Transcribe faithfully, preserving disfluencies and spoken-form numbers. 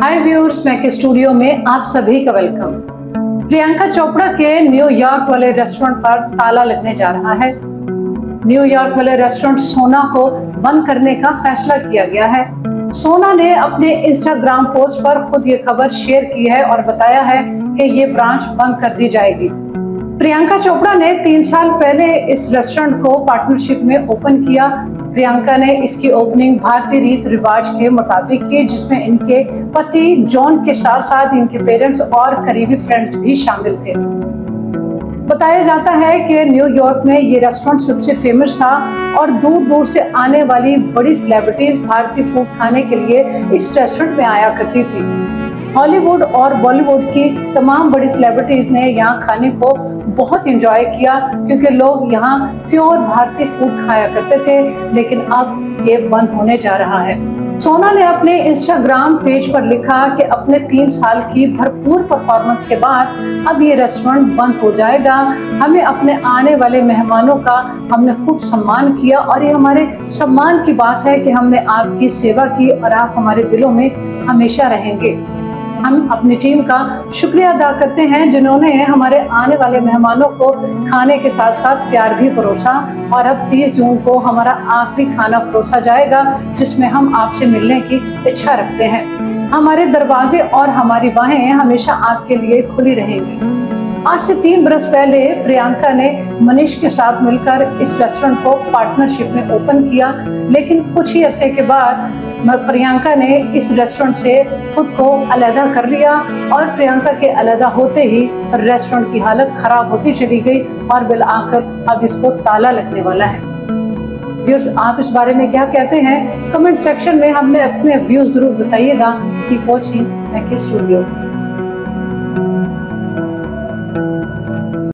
हाय viewers, Mac studio में आप सभी का वेलकम। प्रियंका चोपड़ा के न्यूयॉर्क वाले रेस्टोरेंट पर ताला लगने जा रहा है। न्यूयॉर्क वाले रेस्टोरेंट सोना को बंद करने का फैसला किया गया है। सोना ने अपने इंस्टाग्राम पोस्ट पर खुद ये खबर शेयर की है और बताया है कि ये ब्रांच बंद कर दी जाएगी। प्रियंका चोपड़ा ने तीन साल पहले इस रेस्टोरेंट को पार्टनरशिप में ओपन किया। प्रियंका ने इसकी ओपनिंग भारतीय रीत रिवाज के मुताबिक की, जिसमें इनके पति जॉन के साथ साथ इनके पेरेंट्स और करीबी फ्रेंड्स भी शामिल थे। बताया जाता है कि न्यूयॉर्क में ये रेस्टोरेंट सबसे फेमस था और दूर दूर से आने वाली बड़ी सेलिब्रिटीज भारतीय फूड खाने के लिए इस रेस्टोरेंट में आया करती थी। हॉलीवुड और बॉलीवुड की तमाम बड़ी सेलिब्रिटीज ने यहाँ खाने को बहुत एंजॉय किया, क्योंकि लोग यहाँ प्योर भारतीय फूड खाया करते थे। लेकिन अब ये बंद होने जा रहा है। सोना ने अपने इंस्टाग्राम पेज पर लिखा कि अपने तीन साल की भरपूर परफॉर्मेंस के बाद अब ये रेस्टोरेंट बंद हो जाएगा। हमें अपने आने वाले मेहमानों का हमने खूब सम्मान किया और ये हमारे सम्मान की बात है कि हमने आपकी सेवा की और आप हमारे दिलों में हमेशा रहेंगे। हम अपनी टीम का शुक्रिया अदा करते हैं जिन्होंने हमारे आने वाले मेहमानों को खाने के साथ साथ प्यार भी परोसा। और अब तीस जून को हमारा आखिरी खाना परोसा जाएगा, जिसमें हम आपसे मिलने की इच्छा रखते हैं। हमारे दरवाजे और हमारी बाहें हमेशा आपके लिए खुली रहेंगी। आज से तीन बरस पहले प्रियंका ने मनीष के साथ मिलकर इस रेस्टोरेंट को पार्टनरशिप में ओपन किया, लेकिन कुछ ही अरसे के बाद प्रियंका ने इस रेस्टोरेंट से खुद को अलग कर लिया और प्रियंका के अलग होते ही रेस्टोरेंट की हालत खराब होती चली गई और बिल आखिर अब इसको ताला लगने वाला है। व्यूअर्स, आप इस बारे में क्या कहते हैं? कमेंट सेक्शन में हमने अपने व्यूज जरूर बताइएगा। Keep watching Mac studio.